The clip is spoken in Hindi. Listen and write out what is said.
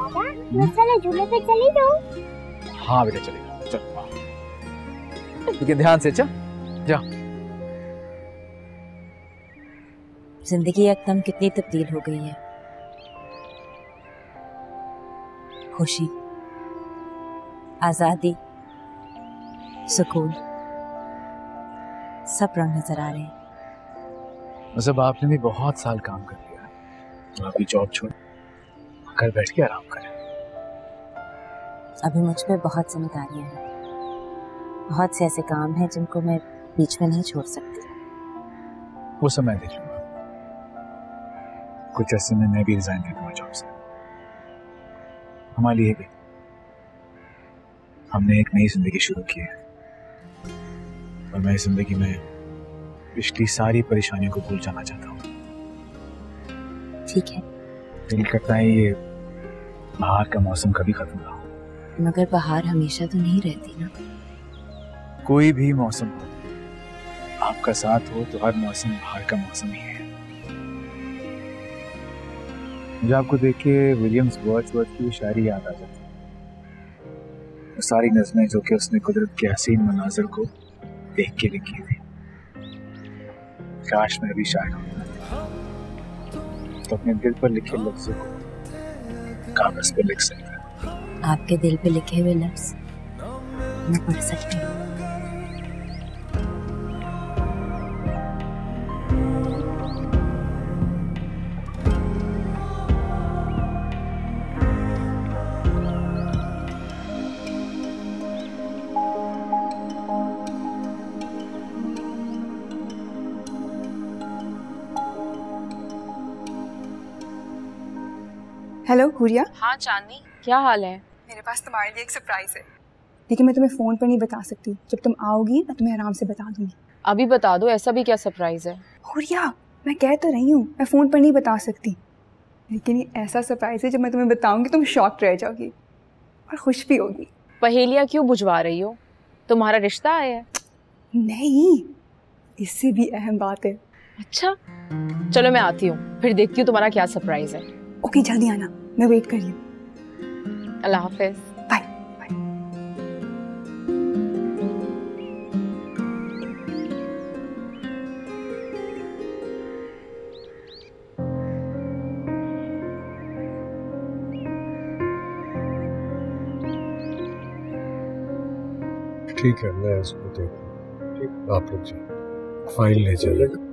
पापा मैं चले झूले पे चली जाऊं? हाँ बेटा चलेगा, चल ठीक है, ध्यान से चल जा। जिंदगी एकदम कितनी तब्दील हो गई है। खुशी, आजादी, सुकून, सब रंग नजर आ रहे हैं। मतलब आपने भी बहुत साल काम कर लिया, तो अभी जॉब छोड़ घर बैठ के आराम करें। अभी मुझ पे बहुत जिम्मेदारियां हैं, बहुत से ऐसे काम हैं जिनको मैं बीच में नहीं छोड़ सकती। वो समय देख लूंगा, कुछ ऐसे में मैं भी रिजाइन कर दूंगा जॉब से। हमारे लिए भी हमने एक नई जिंदगी शुरू की है और मैं इस जिंदगी में पिछली सारी परेशानियों को भूल जाना चाहता हूँ। ठीक है, दिल करता है ये बाहर का मौसम कभी खत्म ना हो। मगर बाहर हमेशा तो नहीं रहती ना। कोई भी मौसम हो, आपका साथ हो तो हर मौसम बाहर का मौसम ही है। मुझे आपको देख के विलियम्स वर्ड्सवर्थ की शायरी याद आ जाती है। वो सारी नज़में जो कि उसने कुदरत के हसीन मनाजर को देख के लिखी थी। काश मैं भी शायर होता तो अपने दिल पर लिखे लफ्जों को कागज पर लिख सकता। आपके दिल पे लिखे हुए लफ्ज मैं पढ़ सकती हूँ। हेलो हुरिया। हाँ चांदनी, क्या हाल है? मेरे पास तुम्हारे लिए एक सरप्राइज है, लेकिन मैं तुम्हें फ़ोन पर नहीं बता सकती। जब तुम आओगी मैं तुम्हें आराम से बता दूंगी। अभी बता दो, ऐसा भी क्या सरप्राइज है? हुरिया मैं कह तो रही हूँ, मैं फ़ोन पर नहीं बता सकती, लेकिन ये ऐसा सरप्राइज है जब मैं तुम्हें बताऊंगी तुम शॉक्ड रह जाओगी और खुश भी होगी। पहेलियाँ क्यों बुझवा रही हो? तुम्हारा रिश्ता आया है? नहीं, इससे भी अहम बात है। अच्छा चलो मैं आती हूँ, फिर देखती हूँ तुम्हारा क्या सरप्राइज है। ओके जल्दी आना, मैं वेट कर रही हूँ। अल्लाह हाफिज। बाय। ठीक है, मैं इसको देखूँ। ठीक, आप लोग जाइए, फाइल ले जाइए।